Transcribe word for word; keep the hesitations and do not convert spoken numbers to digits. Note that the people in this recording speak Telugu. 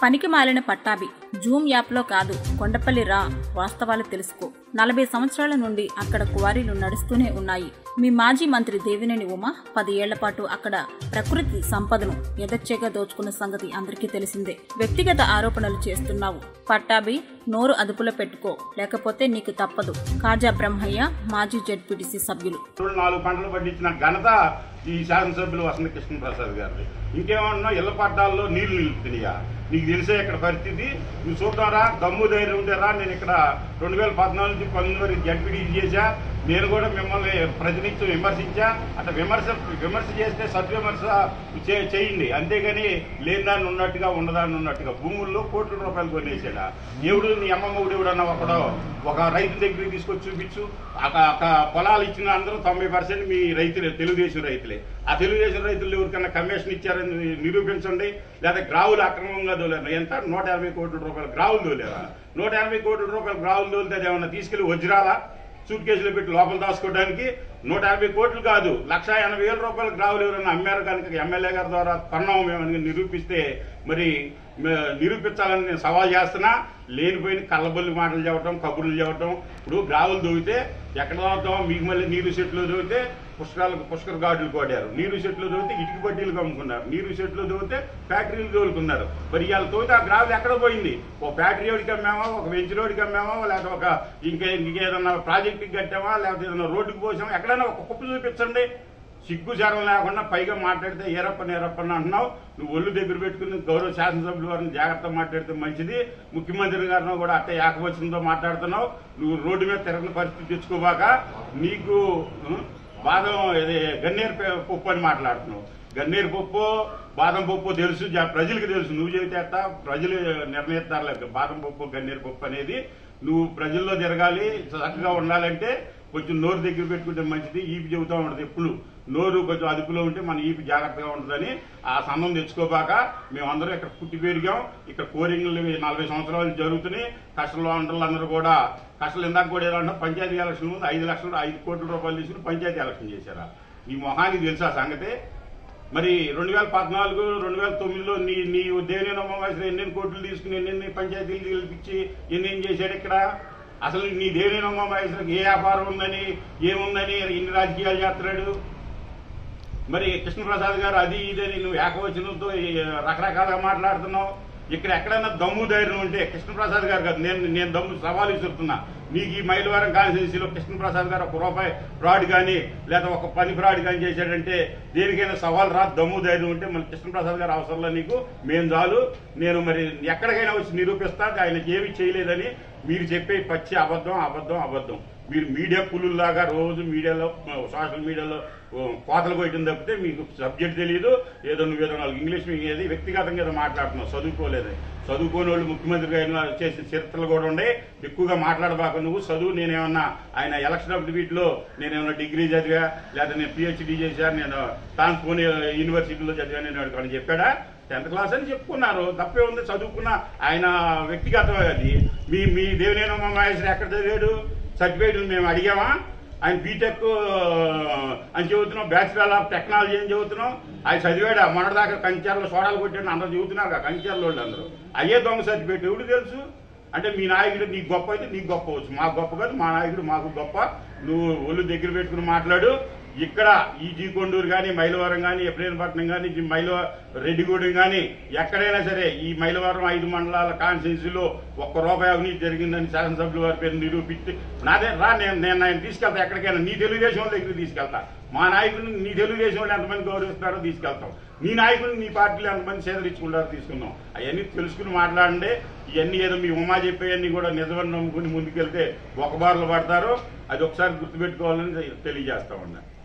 పనికి మాలిన పట్టాభి జూమ్ యాప్లో కాదు కొండపల్లి రా వాస్తవాలు తెలుసుకో. నలభై సంవత్సరాల నుండి అక్కడ క్వారీలు నడుస్తూనే ఉన్నాయి. మీ మాజీ మంత్రి దేవినేని ఉమ పది ఏళ్ల పాటు అక్కడ ప్రకృతి సంపదను యథేచ్ఛగా దోచుకున్న సంగతి అందరికీ తెలిసిందే. వ్యక్తిగత ఆరోపణలు చేస్తున్నావు. పట్టాభి నోరు అదుపులో పెట్టుకో, లేకపోతే నీకు తప్పదు. కాజా బ్రహ్మయ్య మాజీ జెడ్పీటీసీ సభ్యులు. నాలుగు పంటలు పండించిన ఘనత ఈ శాసనసభ్యులు వసంత కృష్ణప్రసాద్ గారిది. ఇంకేమన్నా ఇళ్ల పట్టాల్లో నీళ్లు నిలుపుతున్నాయా? నీకు తెలిసే ఇక్కడ పరిస్థితి. నువ్వు చూద్దారా, దమ్ము ధైర్యం ఉంటేరా. నేను ఇక్కడ రెండు వేల పద్నాలుగు నుంచి పంతొమ్మిది వరకు జడ్పీటీ చేశా. నేను కూడా మిమ్మల్ని ప్రతినిత్యం విమర్శించా. అట్లా విమర్శ విమర్శ చేస్తే సద్విమర్శ చేయండి, అంతేగాని లేని దాన్ని ఉన్నట్టుగా ఉన్నదాన్ని ఉన్నట్టుగా. భూముల్లో కోట్ల రూపాయలు కొనేసాడా ఎవడు? నీ అమ్మమ్మ దేవుడు అన్న ఒకడో ఒక రైతు దగ్గరికి తీసుకొచ్చి చూపించు. పొలాలు ఇచ్చిన అందరూ తొంభై పర్సెంట్ మీ రైతులే, తెలుగుదేశం రైతులే. ఆ తెలుగుదేశం రైతులు ఎవరికన్నా కమిషన్ ఇచ్చారని నిరూపించండి. లేదా గ్రావులు అక్రమంగా దోలేరు. ఎంత నూట యాభై కోట్ల రూపాయలు గ్రావులు దోలేరా? నూట యాభై కోట్ల రూపాయలు గ్రావులు దోలితే ఏమన్నా తీసుకెళ్లి వజ్రాలా సూట్ కేసులో పెట్టి లోపల దాచుకోవడానికి? నూట యాభై కోట్లు కాదు, లక్ష ఎనభై వేల రూపాయలు గ్రావులు ఎవరైనా అమ్మారు కనుక ఎమ్మెల్యే గారి ద్వారా కొన్నాము మేము నిరూపిస్తే మరి నిరూపించాలని నేను సవాల్ చేస్తున్నా. లేనిపోయిన కళ్ళబొల్లి మాటలు చెప్పడం, కబుర్లు చెప్పడం. ఇప్పుడు గ్రావులు దొవితే ఎక్కడ దోగుతాం? మీకు మళ్ళీ నీరు చెట్లు దొవితే పుష్కరాలకు పుష్కర గాడులు కొట్టారు. నీరు చెట్లు దొవితే ఇటుక బడ్డీలు కమ్ముకున్నారు. నీరు చెట్లు దొవితే ఫ్యాక్టరీలు దోలుకున్నారు. మరి ఇవాళ తోగితే ఆ గ్రావులు ఎక్కడ పోయింది? ఒక ఫ్యాక్టరీ రోడ్డుకి అమ్మామా, ఒక వెంచ్ రోడ్డుకి అమ్మామా, లేకపోతే ఒక ఇంకే ఇంకేదన్నా ప్రాజెక్టుకి కట్టామా, లేకపోతే ఏదైనా రోడ్డుకి పోసామా? ఎక్కడైనా ఒక కుప్ప చూపించండి. సిగ్గు చారం లేకుండా పైగా మాట్లాడితే ఏరప్పని ఏరప్పని అంటున్నావు. నువ్వు ఒళ్ళు దగ్గర పెట్టుకుని గౌరవ శాసనసభ్యుల వారిని జాగ్రత్తగా మాట్లాడితే మంచిది. ముఖ్యమంత్రి గారిని కూడా అట్టే ఏకవచనంతో మాట్లాడుతున్నావు. నువ్వు రోడ్డు మీద తిరగని పరిస్థితి తెచ్చుకోబాక. నీకు బాదం ఇది గన్నేరు పప్పు అని మాట్లాడుతున్నావు. గన్నేరు పప్పు బాదం పప్పు తెలుసు, ప్రజలకు తెలుసు. నువ్వు చెబితే ప్రజలు నిర్ణయిస్తారు బాదం పప్పు గన్నేరు పప్పు అనేది. నువ్వు ప్రజల్లో తిరగాలి, చక్కగా ఉండాలంటే కొంచెం నోరు దగ్గర పెట్టుకుంటే మంచిది. ఈపి చెబుతూ ఉంటుంది ఎప్పుడు. నోరు కొంచెం అదుపులో ఉంటే మన ఈపి జాగ్రత్తగా ఉంటుందని ఆ సంబంధం తెచ్చుకోబాక. మేమందరం ఇక్కడ పుట్టి పెరిగాం. ఇక్కడ కోరింగ్లు నలభై సంవత్సరాలు జరుగుతున్నాయి. కష్టంలో అందరూ కూడా కష్టాలు ఇందాక కూడా ఏదంటే పంచాయతీ ఎలక్షన్ ముందు ఐదు లక్షలు ఐదు కోట్ల రూపాయలు తీసుకుని పంచాయతీ ఎలక్షన్ చేశారా? ఈ మొహానికి తెలుసా సంగతి? మరి రెండు వేల పద్నాలుగు రెండు వేల తొమ్మిదిలో నీ నీ దేవినేని ఉమ వయసులో ఎన్నెన్ని కోట్లు తీసుకుని ఎన్నెన్ని పంచాయతీలు గెలిపించి ఎన్నేం చేశాడు ఇక్కడ? అసలు నీ దేవినేని ఉమ వయసులకు ఏ వ్యాపారం ఉందని, ఏముందని ఇన్ని రాజకీయాలు చేస్తున్నాడు? మరి కృష్ణప్రసాద్ గారు అది ఇదని నువ్వు ఏకవచనంతో రకరకాలుగా మాట్లాడుతున్నావు. ఇక్కడ ఎక్కడైనా దమ్ము ధైర్యం ఉంటే కృష్ణప్రసాద్ గారు కాదు, నేను నేను దమ్ము సవాలు విసురుతున్నా. నీకు ఈ మైలవరం కాన్స్టిట్యూన్సీలో కృష్ణప్రసాద్ గారు ఒక రూపాయి ఫ్రాడ్ కానీ లేదా ఒక పని ఫ్రాడ్ కానీ చేశాడంటే దేనికైనా సవాల్ రా. దమ్ము ధైర్యం ఉంటే మన కృష్ణప్రసాద్ గారు అవసరంలో నీకు మేము చాలు. నేను మరి ఎక్కడికైనా వచ్చి నిరూపిస్తా ఆయనకి ఏమి చేయలేదని. మీరు చెప్పే పచ్చి అబద్ధం అబద్ధం అబద్ధం. మీరు మీడియా పులుల్లాగా రోజు మీడియాలో సోషల్ మీడియాలో కోతలు కొట్టడం తప్పితే మీకు సబ్జెక్ట్ తెలియదు. ఏదో నువ్వు ఏదో నాలుగు ఇంగ్లీష్ మీకు ఏది వ్యక్తిగతంగా ఏదో మాట్లాడుతున్నావు. చదువుకోలేదు. చదువుకోని వాళ్ళు ముఖ్యమంత్రిగా చేసిన చరిత్రలు కూడా ఉండే. ఎక్కువగా మాట్లాడబాక నువ్వు. చదువు నేనేమన్నా ఆయన ఎలక్షన్ ఆఫ్ వీటిలో నేనేమన్నా డిగ్రీ చదివా లేదా నేను పిహెచ్డీ చేశా, నేను ట్రాన్స్పోన్ యూనివర్సిటీలో చదివా నేను అని చెప్పాడా? టెన్త్ క్లాస్ అని చెప్పుకున్నారు, తప్పే ఉంది. చదువుకున్న ఆయన వ్యక్తిగతం అది. మీ మీ దేవినేని ఉమ మహేశ్వరి ఎక్కడ చదివాడు? సర్టిఫికేట్లు మేము అడిగామా? ఆయన బీటెక్ అని చెబుతున్నాం, బ్యాచిలర్ ఆఫ్ టెక్నాలజీ అని చెబుతున్నాం. ఆయన చదివాడా? మొన్నటిదాకా కంచెర్లో సోడాలు కొట్టాడు అందరూ చెబుతున్నారు. కంచెర్లో వాళ్ళు అందరూ అయ్యే దొంగ సర్టిఫికేట్ ఎవడు తెలుసు? అంటే మీ నాయకుడు నీకు గొప్ప అయితే నీకు గొప్ప వచ్చు, మాకు గొప్ప కాదు. మా నాయకుడు మాకు గొప్ప. నువ్వు ఒళ్ళు దగ్గర పెట్టుకుని మాట్లాడు. ఇక్కడ ఈ జీ కొండూరు కానీ మైలవరం కానీ ఎప్రేనపట్నం కానీ మైల రెడ్డిగూడెం కానీ ఎక్కడైనా సరే ఈ మైలవరం ఐదు మండలాల కాన్స్టిట్యూన్సీలో ఒక్క రూపాయి అవినీతి జరిగిందని శాసనసభ్యుల వారి పేరు నిరూపించి నాదే రా. నేను నేను ఆయన తీసుకెళ్తా ఎక్కడికైనా. నీ తెలుగుదేశం దగ్గర తీసుకెళ్తా. మా నాయకుడిని నీ తెలుగుదేశం వాళ్ళు ఎంతమంది గౌరవిస్తారో తీసుకెళ్తాం. నీ నాయకుడిని నీ పార్టీలో ఎంతమంది సేదరించుకుంటారో తీసుకుందాం. అవన్నీ తెలుసుకుని మాట్లాడండి. ఇవన్నీ ఏదో మీ ఉమా చెప్పేవన్నీ కూడా నిజమని నమ్ముకుని ముందుకెళ్తే ఒక బారులు పడతారు. అది ఒకసారి గుర్తుపెట్టుకోవాలని తెలియజేస్తా ఉన్నా.